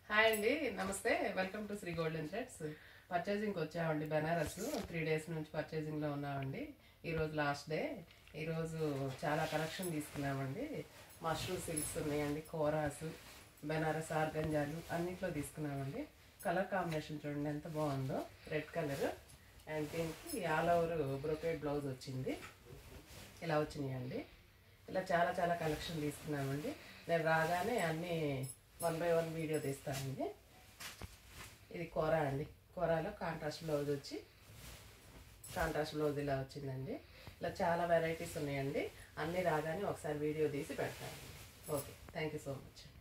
Hi అండి, నమస్తే. Welcome to Sri Golden Threads. పర్చేసింగ్కి వచ్చామండి. బెనారస్ 3 డేస్ నుంచి పర్చేసింగ్లో ఉన్నామండి. ఈరోజు లాస్ట్ డే. ఈరోజు చాలా కలెక్షన్ తీసుకున్నామండి. మష్రూమ్ సిల్క్స్ ఉన్నాయండి, కోరాస్, బెనారస్ ఆర్గంజాలు అన్నిట్లో తీసుకున్నామండి. కలర్ కాంబినేషన్ చూడండి ఎంత బాగుందో, రెడ్ కలర్. అండ్ దీనికి ఆల్ ఓవర్ బ్రోకేడ్ బ్లౌజ్ వచ్చింది. ఇలా వచ్చినాయండి. ఇలా చాలా చాలా కలెక్షన్ తీసుకున్నామండి. నేను రాగానే అన్నీ 1 by 1 వీడియో తీస్తానండి. ఇది కోరా అండి. కోరాలో కాంట్రాస్ట్ బ్లౌజ్ వచ్చి కాంట్రాస్ట్ బ్లౌజ్ ఇలా వచ్చిందండి. ఇలా చాలా వెరైటీస్ ఉన్నాయండి. అన్నీ రాగానే ఒకసారి వీడియో తీసి పెడతానండి. Okay, thank you so much.